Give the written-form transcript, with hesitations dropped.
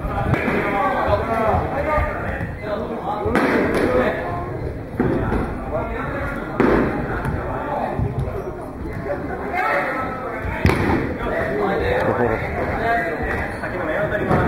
先の目当たります。